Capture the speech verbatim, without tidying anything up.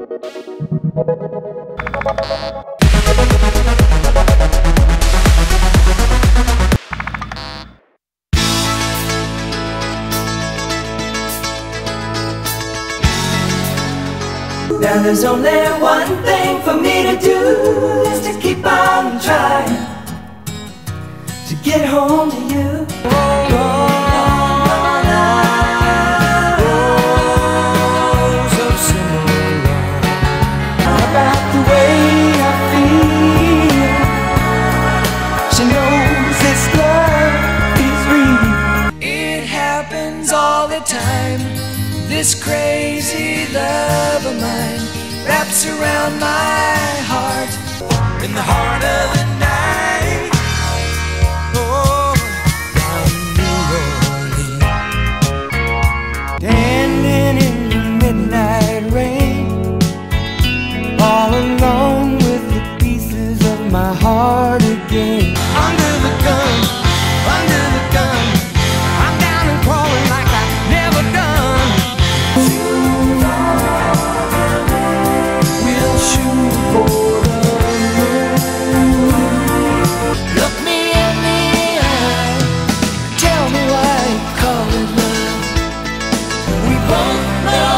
Now there's only one thing for me to do, is to keep on trying to get home to you. Oh, oh, oh, so Cimarron, about the way I feel. She knows this love is real. It happens all the time. This crazy love of mine wraps around my heart, in the heart of the night. Oh, down in New Orleans, standing in the midnight rain, all alone with the pieces of my heart again. Under the gun, under the gun, I'm down and crawling like I've never done. We'll shoot for the moon. Look me in the eye, tell me why you call it love. We both know